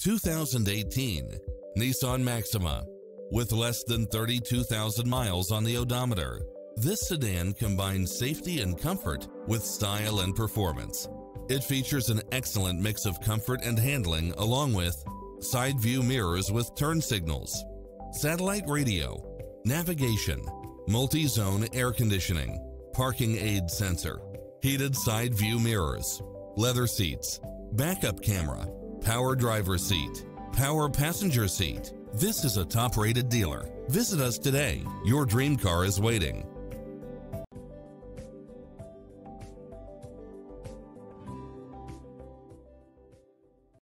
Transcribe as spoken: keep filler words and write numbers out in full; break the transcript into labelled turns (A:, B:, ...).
A: two thousand eighteen Nissan Maxima. With less than thirty-two thousand miles on the odometer, this sedan combines safety and comfort with style and performance. It features an excellent mix of comfort and handling, along with side view mirrors with turn signals, satellite radio, navigation, multi-zone air conditioning, parking aid sensor, heated side view mirrors, leather seats, backup camera, power driver seat, power passenger seat. This is a top-rated dealer. Visit us today. Your dream car is waiting.